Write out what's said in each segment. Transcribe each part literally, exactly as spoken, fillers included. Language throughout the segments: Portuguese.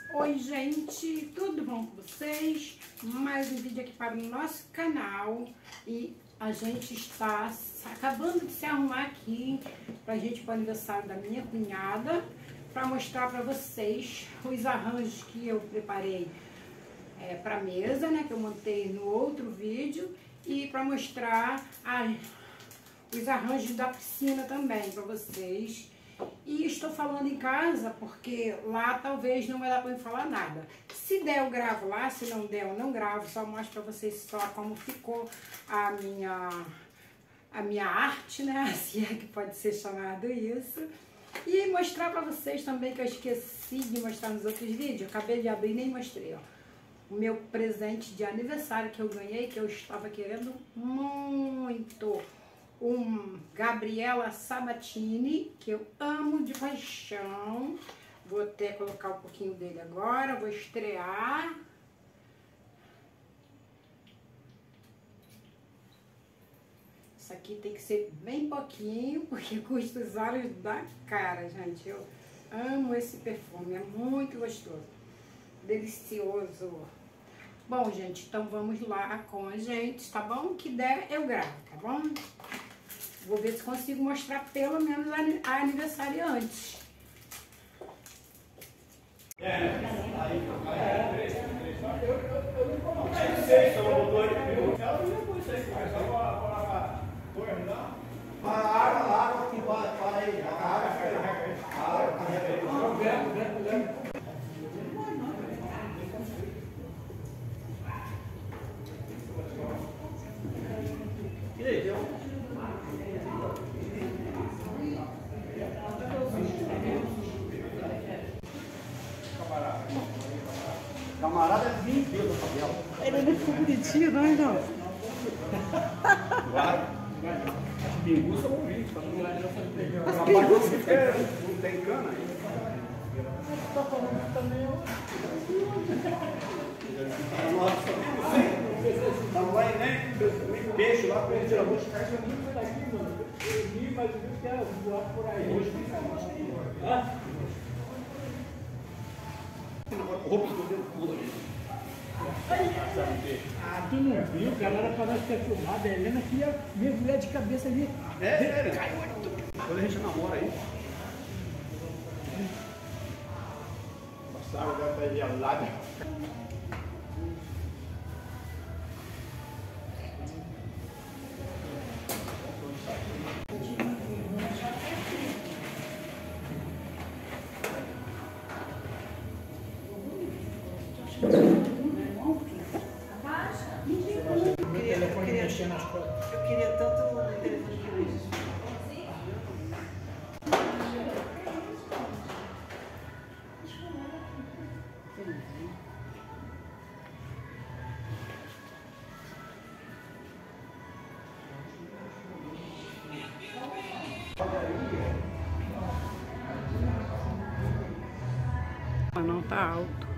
Oi gente, tudo bom com vocês? Mais um vídeo aqui para o nosso canal e a gente está acabando de se arrumar aqui para a gente para o aniversário da minha cunhada, para mostrar para vocês os arranjos que eu preparei é, para a mesa, né, que eu montei no outro vídeo, e para mostrar a, os arranjos da piscina também para vocês. E estou falando em casa porque lá talvez não vai dar para eu falar nada. Se der eu gravo lá, se não der eu não gravo, só mostro para vocês só como ficou a minha, a minha arte, né? Se é que pode ser chamado isso. E mostrar para vocês também, que eu esqueci de mostrar nos outros vídeos, acabei de abrir e nem mostrei, ó. O meu presente de aniversário que eu ganhei, que eu estava querendo muito. Um Gabriela Sabatini, que eu amo de paixão. Vou até colocar um pouquinho dele agora, vou estrear. Isso aqui tem que ser bem pouquinho, porque custa os olhos da cara, gente. Eu amo esse perfume, é muito gostoso, delicioso. Bom, gente, então vamos lá com a gente, tá bom? O que der eu gravo, tá bom? Vou ver se consigo mostrar pelo menos a aniversariante. É, aí, eu não sei se ela botou aí. Ela não levou isso aí, mas só para ajudar. A água, a água que vai para aí. A água, a água, a água. E aí, deu? Camarada é vinte pelo cabelo. Ele não ficou bonitinho, não, então? Claro. As pinguças são bonitas. As pinguças não tem cana aí. Você está falando também, ó. Estamos lá em nem peixe lá para ele tirar o rosto. Essa minha foi daqui, mano. Eu vi, mas eu vi que era voar por aí. Hoje tem que roupa do dedo pula ali. Ah, tu não viu? A galera parece que é filmada. A Helena queria mergulhar de cabeça ali. É, é, quando a gente namora aí. Nossa, agora tá gelada. Eu queria tanto o telefone que eu uso. Mas não tá alto.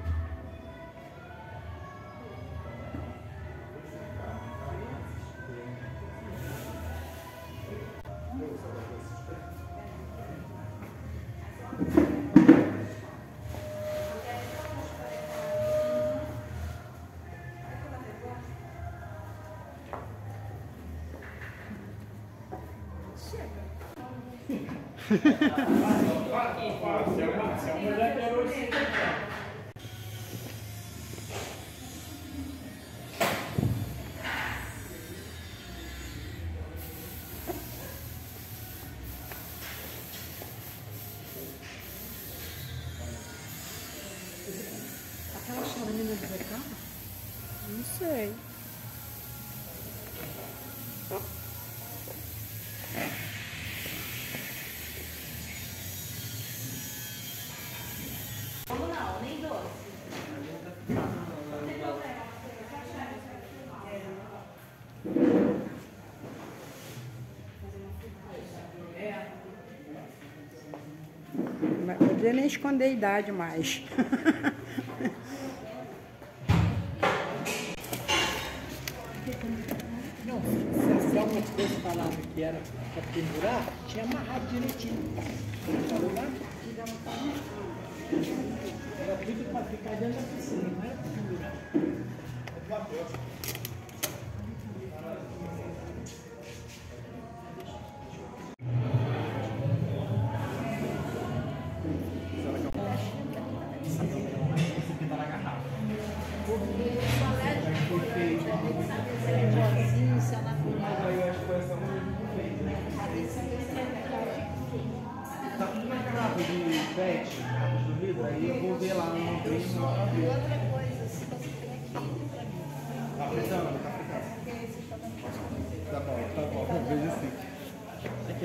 Aquela chaminha de becama? Não sei. Não, nem doce. Não vai poder nem esconder a idade mais. Não, se alguma coisa falava que era para pendurar, tinha amarrado direitinho. Tá tudo para ficar dentro da piscina, não é pendurar. Tá tudo na garrafa de pet, do vidro, aí eu vou ver lá no preço. E outra coisa, se você tem aqui pra mim. Tá fritando, tá fritando. Tá bom, tá bom, veja assim. Aqui, ó.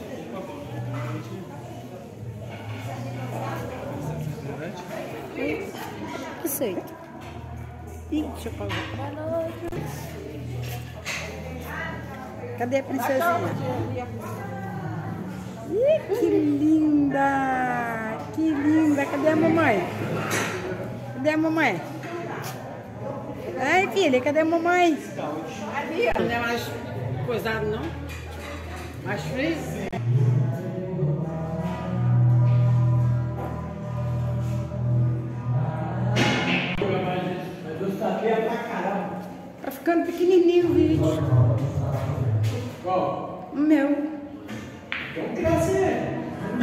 Aceito. Ih, deixa eu pagar. Boa noite. Cadê a princesinha? Ih, que linda! Que linda! Cadê a mamãe? Cadê a mamãe? Ai, filha, cadê a mamãe? Ali, não é mais coisado, não? Mais frio? Tá ficando pequenininho o vídeo. Qual? O meu. Vamos crescer.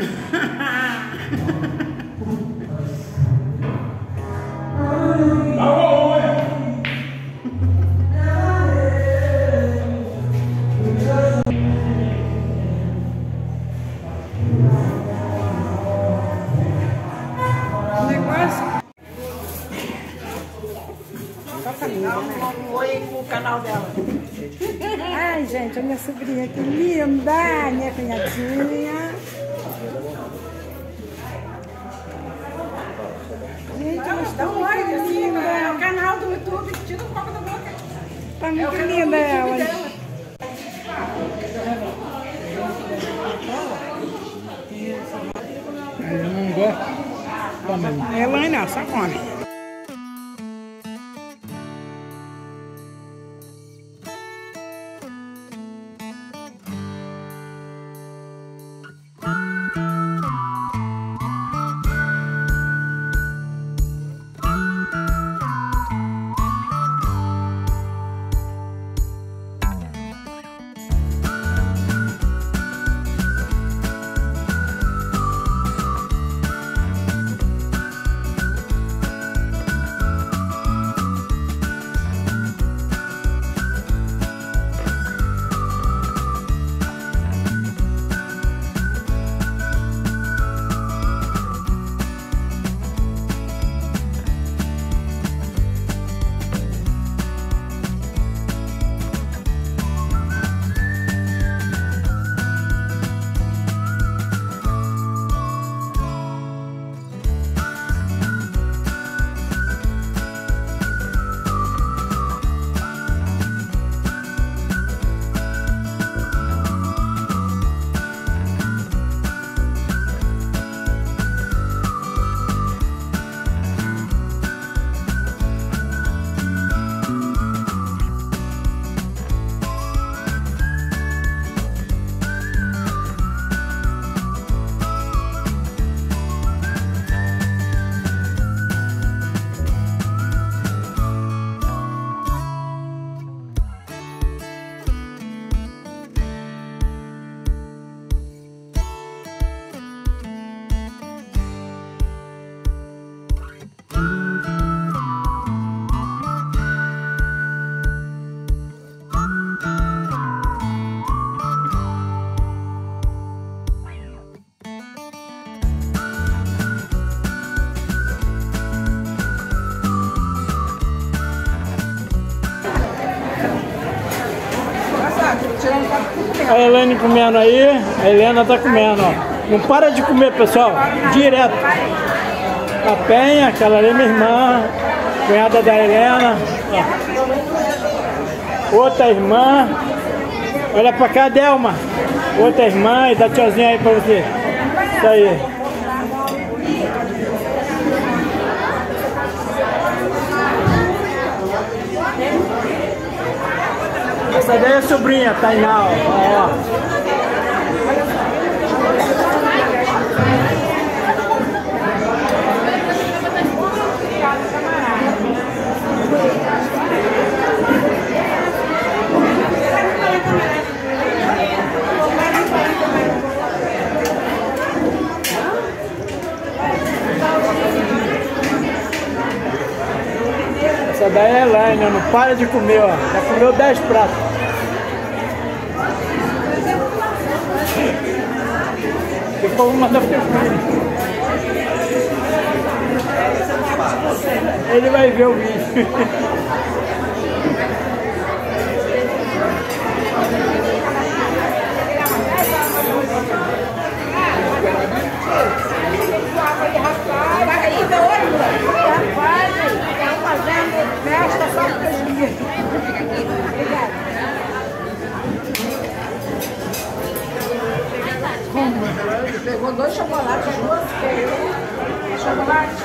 O negócio. Só família, né? Um oi pro canal dela. Ai, gente, a minha sobrinha que linda, minha cunhadinha. Gente, ela está Dá um muito like assim, linda. é o canal do YouTube que tira um pouco da boca. Tá É o muito canal do linda YouTube ela. dela. Eu não gosto. Toma aí. Ela não, só come. A Helene comendo aí, a Helena tá comendo, ó. Não para de comer, pessoal, direto. A Penha, aquela ali é minha irmã, cunhada da Helena. Ó. Outra irmã. Olha pra cá, Delma. Outra irmã, e dá tchauzinho aí pra você. Isso aí. Essa daí é a sobrinha, Tainá, ó. Essa daí é a Elaine, não para de comer, ó. Já comeu dez pratos. Depois vou mandar pro teu filho. Ele vai ver o vídeo. Pegou dois chocolates, duas chocolates.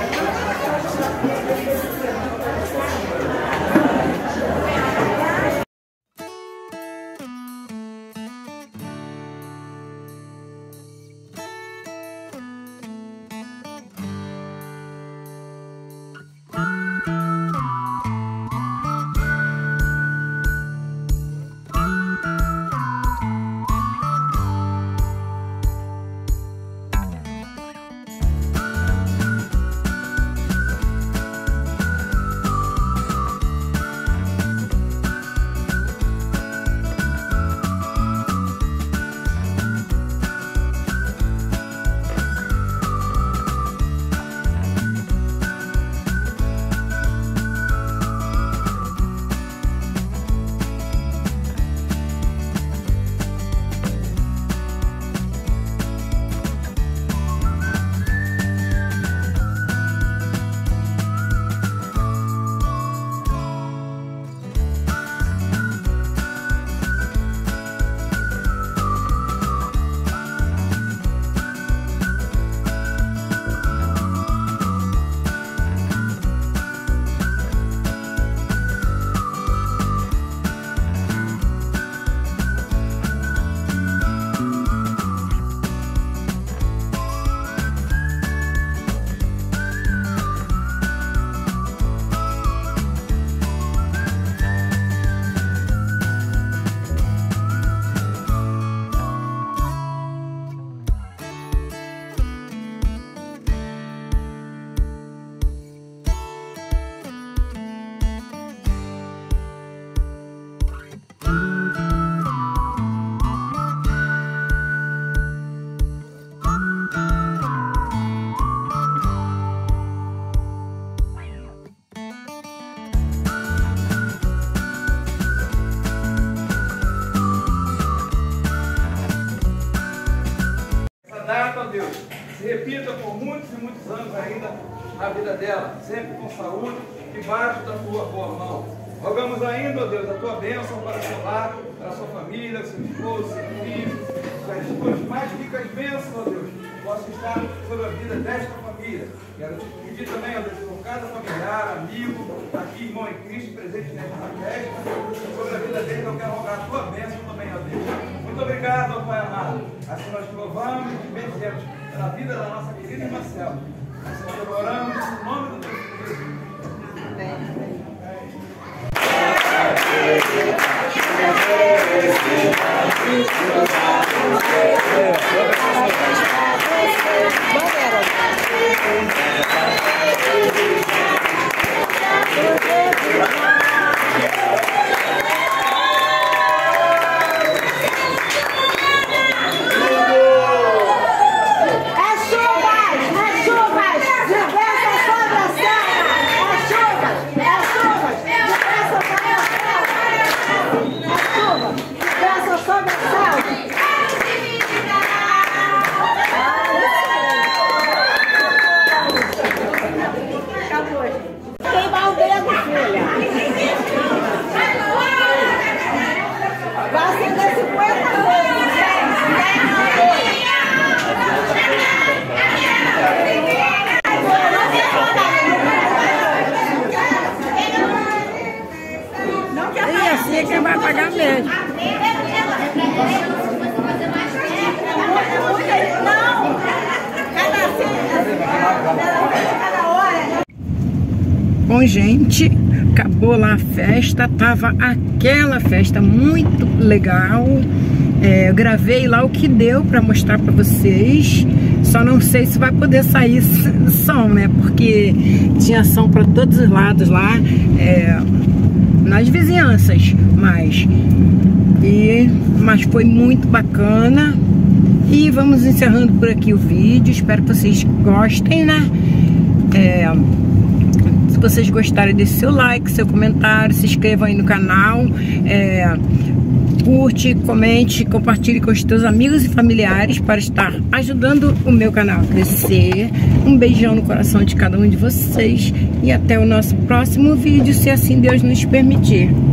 Deus, se repita por muitos e muitos anos ainda na vida dela, sempre com saúde, debaixo da tua boa mão. Rogamos ainda, ó Deus, a tua bênção para o seu lar, para a sua família, seu esposo, seu filho, as tuas mais ricas bênçãos, ó Deus, possam estar sobre a vida desta família. Quero te pedir também, ó Deus, por cada familiar, amigo, aqui, irmão em Cristo, presente nesta festa, sobre a vida dele, eu quero rogar a tua bênção também, ó Deus. Muito obrigado, ó Pai amado. Assim nós te louvamos e te bendizemos pela vida da nossa querida irmã Selma. Assim nós oramos no nome do teu Filho. Amém. Quem vai pagar mesmo. Bom, gente, acabou lá a festa, tava aquela festa muito legal. É, eu gravei lá o que deu para mostrar para vocês. Só não sei se vai poder sair som, né? Porque tinha som para todos os lados lá, é, nas vizinhanças, mas, e, mas foi muito bacana. E vamos encerrando por aqui o vídeo. Espero que vocês gostem, né? É, se vocês gostarem, deixe seu like, seu comentário, se inscrevam aí no canal. É, curte, comente, compartilhe com os teus amigos e familiares para estar ajudando o meu canal a crescer. Um beijão no coração de cada um de vocês e até o nosso próximo vídeo, se assim Deus nos permitir.